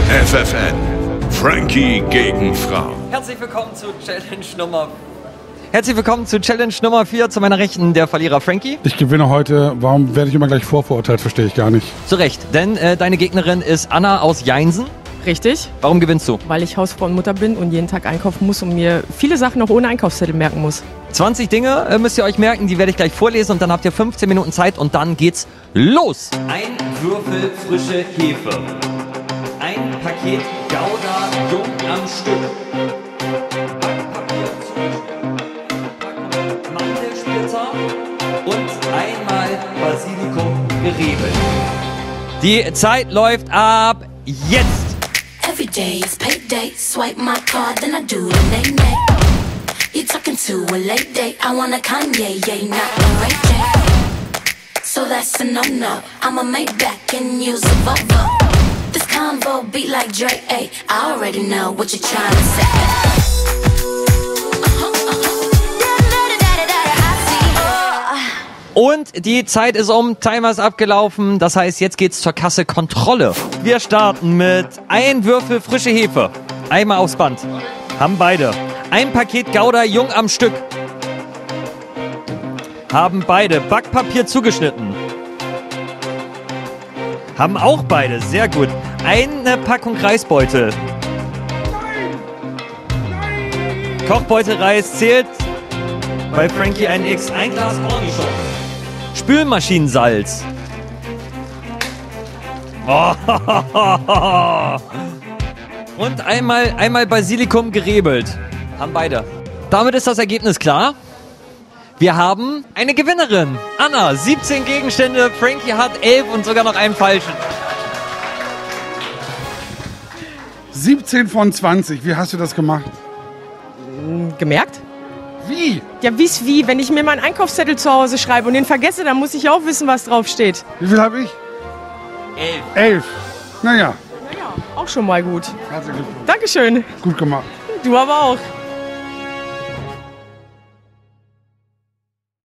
FFN. Frankie gegen Frau. Herzlich willkommen zu Challenge Nummer 4. Zu meiner Rechten der Verlierer Frankie. Ich gewinne heute. Warum werde ich immer gleich vorverurteilt? Verstehe ich gar nicht. Zu Recht, denn deine Gegnerin ist Anna aus Jeinsen. Richtig, Warum gewinnst du? weil ich Hausfrau und Mutter bin und jeden Tag einkaufen muss und mir viele Sachen auch ohne Einkaufszettel merken muss. 20 Dinge müsst ihr euch merken, die werde ich glelich vorlesen und dann habt ihr 15 Minuten Zeit und dann geht's los. Ein Würfel frische Hefe. Ein Paket Gouda Jung am Stück. Backpapier zugeschnitten. Mandelsplitter und einmal Basilikum geriebelt. Die Zeit läuft ab jetzt. Every day is payday. Swipe my card, then I do the nay-nay. You talking to a late date. I want a Kanye, yeah, not a Ray J. So that's a no-no. I'm a Maybach and use a Volvo. This convo beat like Dre, ayy. I already know what you're trying to say. Und die Zeit ist um, Timer ist abgelaufen, das heißt, jetzt geht's zur Kasse Kontrolle. Wir starten mit ein Würfel frische Hefe, einmal aufs Band, haben beide. Ein Paket Gouda Jung am Stück, haben beide. Backpapier zugeschnitten, haben auch beide, sehr gut. Eine Packung Reisbeutel. Kochbeutelreis zählt bei Frankie ein X, ein Glas Cornichon. Spülmaschinensalz. Oh. Und einmal Basilikum gerebelt. Haben beide. Damit ist das Ergebnis klar. Wir haben eine Gewinnerin. Anna, 17 Gegenstände. Frankie hat 11 und sogar noch einen falschen. 17 von 20. Wie hast du das gemacht? Gemerkt? Wie? Ja, wie? Wenn ich mir meinen Einkaufszettel zu Hause schreibe und den vergesse, dann muss ich auch wissen, was drauf steht. Wie viel habe ich? 11. Naja. Naja, auch schon mal gut. Herzlichen Glückwunsch. Dankeschön. Gut gemacht. Du aber auch.